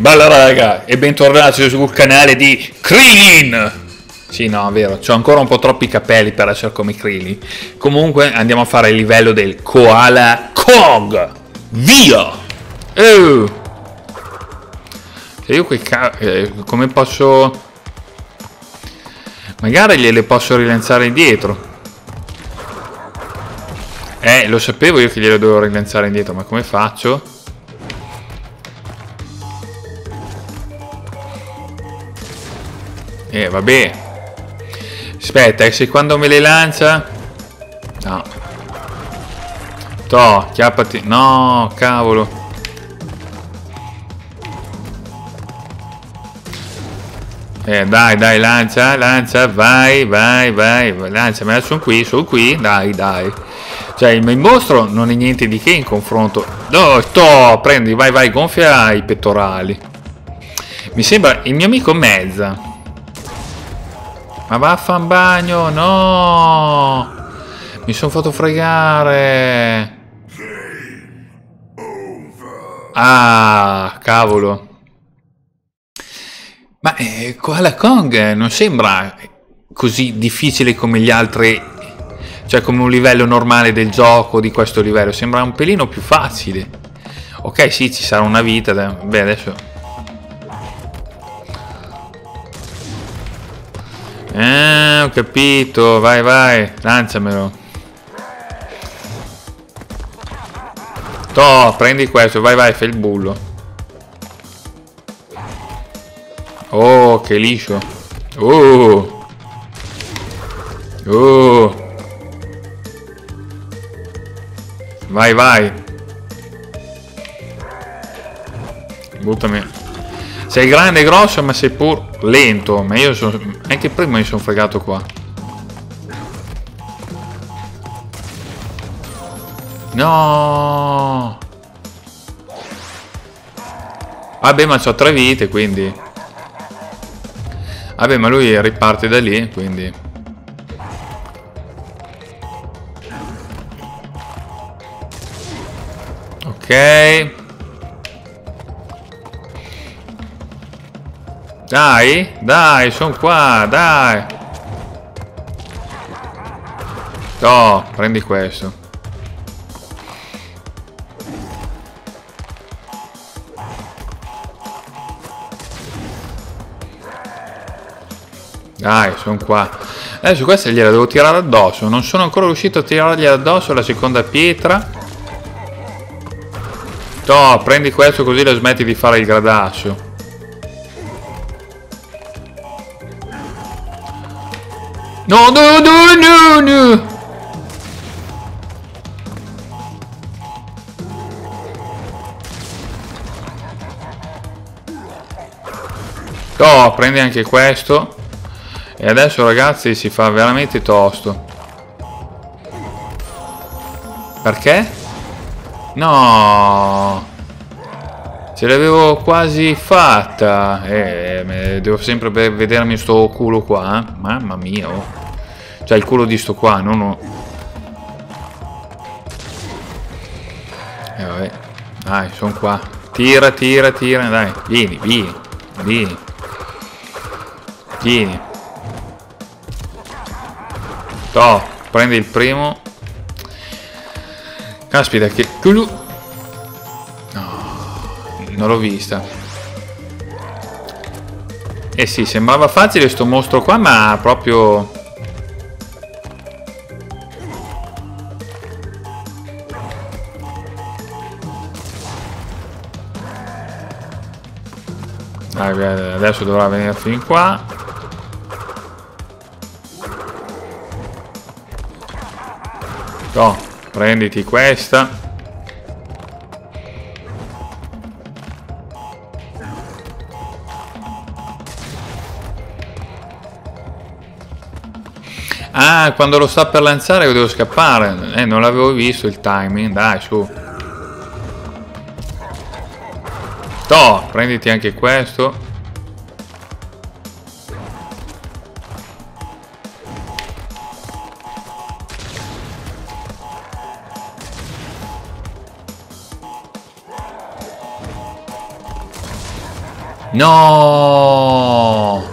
Bella raga, e bentornati sul canale di Krillin! Sì, no, è vero, c'ho ancora un po' troppi capelli per essere come Krillin. Comunque andiamo a fare il livello del Koala Kong! Via! Cioè io come posso... Magari gliele posso rilanciare indietro. Lo sapevo io che gliele dovevo rilanciare indietro, ma come faccio? Vabbè. Aspetta, se quando me le lancia... No. Toh, chiappati. No, cavolo. Dai, lancia, vai, lanciamela, sono qui, dai. Cioè, il mostro non è niente di che in confronto. No, prendi, vai, gonfia i pettorali. Mi sembra il mio amico Mezza. Ma vaffan bagno, no! Mi sono fatto fregare! Ah, cavolo! Ma Koala Kong non sembra così difficile come gli altri, cioè come un livello normale del gioco di questo livello, sembra un pelino più facile. Ok, sì, ci sarà una vita, beh adesso... ho capito, vai, lanciamelo. Toh, prendi questo, vai, fai il bullo. Oh, che liscio. Vai. Buttami. Sei grande e grosso, ma sei pur lento. Ma io sono... Anche prima mi sono fregato qua. No. Vabbè, ma c'ho 3 vite, quindi... Vabbè, ma lui riparte da lì, quindi... Ok. Dai, sono qua, dai. No, prendi questo. Dai, sono qua. Adesso questa gliela devo tirare addosso. Non sono ancora riuscito a tirargli addosso la seconda pietra. No, prendi questo così la smetti di fare il gradasso. No. No, prendi anche questo. E adesso ragazzi si fa veramente tosto. Perché? No. Ce l'avevo quasi fatta. Devo sempre vedermi sto culo qua. Mamma mia, oh. Cioè il culo di sto qua, non... vabbè. Dai, sono qua. Tira, dai. Vieni. Toh, prendi il primo. Caspita, che... Non l'ho vista. Sì, sembrava facile sto mostro qua, ma proprio... Adesso dovrà venire fin qua. No, prenditi questa. Ah, quando lo sta per lanciare io devo scappare. Non l'avevo visto il timing. Dai, su. Toh, prenditi anche questo. No!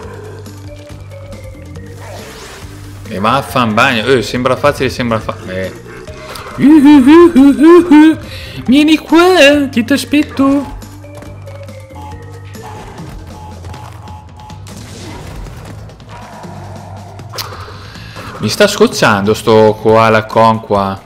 E vaffa in bagno. Sembra facile, sembra facile. Vieni qua, che ti aspetto. Mi sta scocciando sto koala con qua.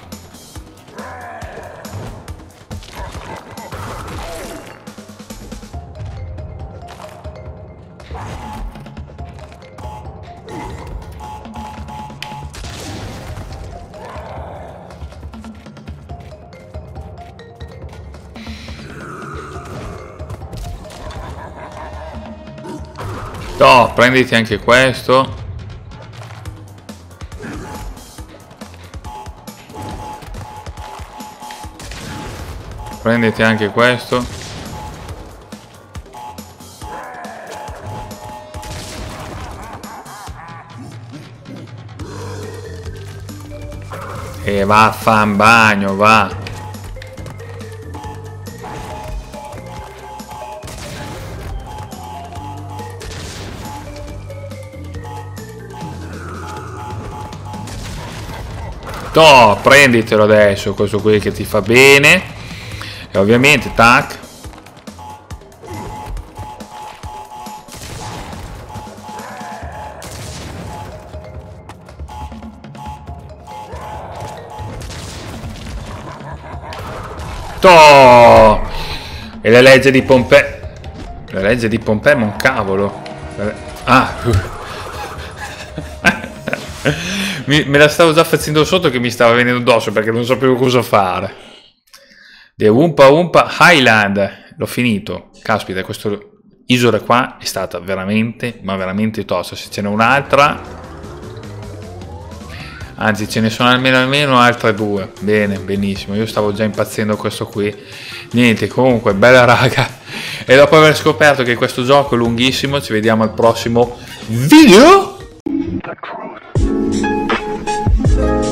No, prenditi anche questo. Prenditi anche questo. E va a fa in bagno, va. No, prenditelo adesso, questo qui che ti fa bene. E ovviamente, tac. To! E la legge di Pompei. La legge di Pompei, ma un cavolo. Ah. Me la stavo già facendo sotto che mi stava venendo addosso perché non sapevo cosa fare. The Oompa Oompa Highland. L'ho finito. Caspita, questa isola qua è stata veramente, ma veramente tosta. Se ce n'è un'altra, anzi ce ne sono almeno altre due. Bene, benissimo. Io stavo già impazzendo questo qui. Niente, comunque, bella raga. E dopo aver scoperto che questo gioco è lunghissimo, ci vediamo al prossimo video.